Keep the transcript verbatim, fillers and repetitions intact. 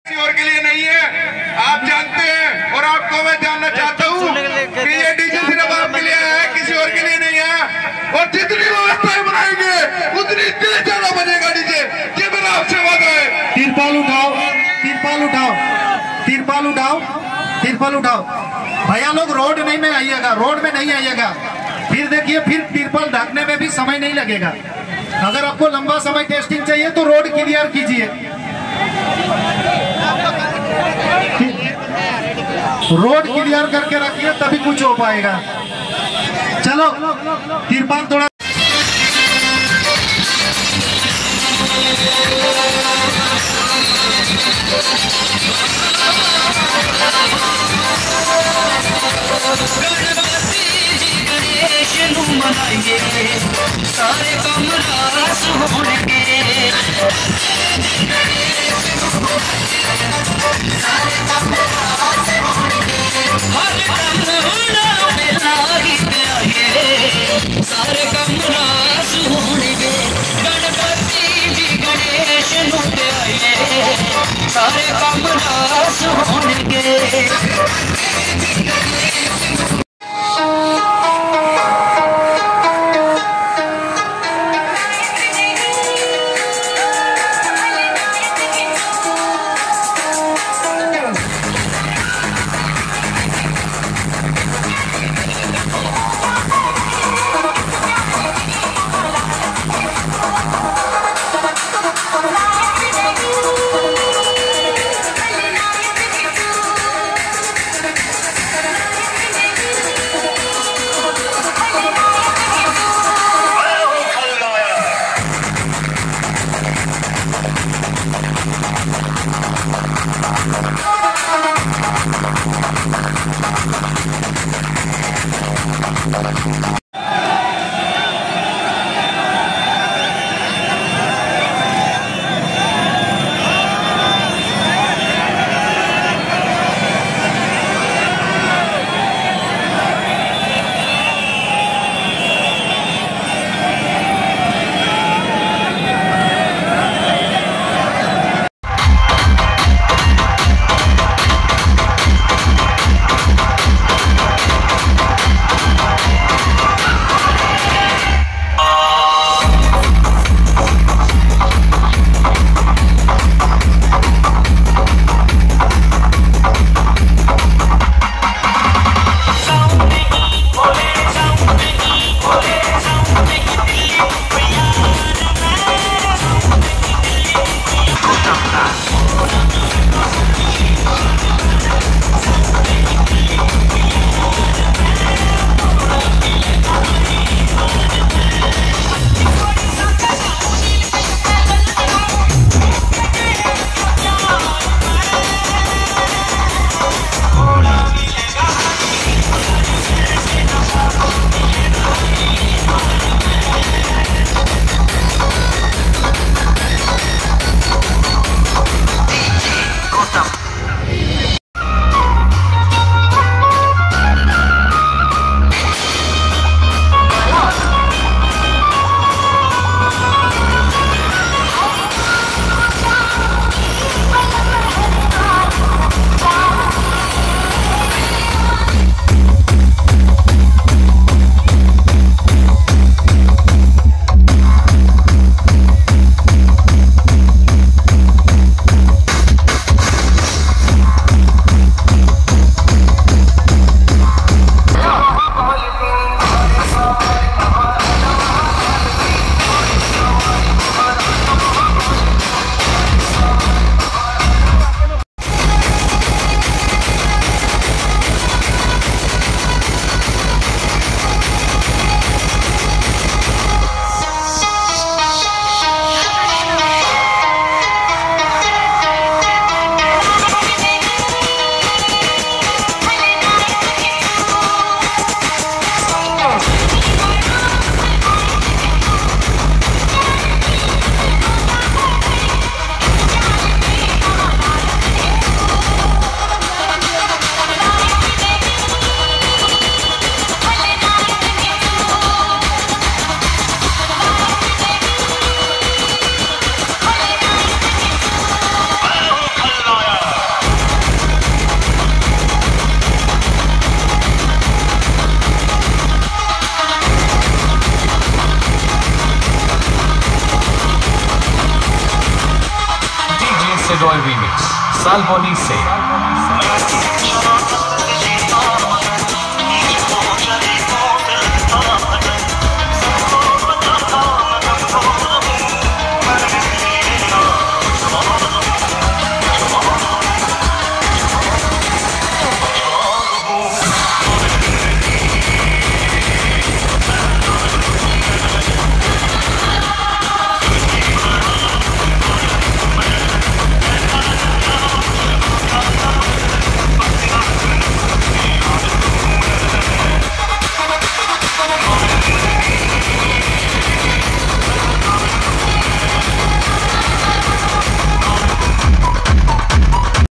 किसी और के लिए नहीं है, आप जानते हैं। और आपको मैं जानना चाहता हूँ कि ये डीजे सिर्फ आपके लिए है, किसी और के लिए नहीं है। और जितनी व्यवस्थाएं बनाएंगे उतनी दिल ज्यादा बनेगा डीजे, ये मेरा आपसे वादा है। तिरपाल उठाओ, तिरपाल उठाओ, तिरपाल उठाओ, तिरपाल उठाओ। भैया लोग रोड नहीं में आइएगा, रोड में नहीं आइएगा। फिर देखिए, फिर तिरपाल ढकने में भी समय नहीं लगेगा। अगर आपको लंबा समय टेस्टिंग चाहिए तो रोड क्लियर कीजिए, रोड क्लियर करके रखिए, तभी कुछ हो पाएगा। चलो तिरपाल थोड़ा मनाइए सारे कम रास होंगे, हर कम सारे कम रास होंगे। गणपति जी गणेश नु आइए सारे कम रास होंगे। रीमिक्स साल्बोनी से।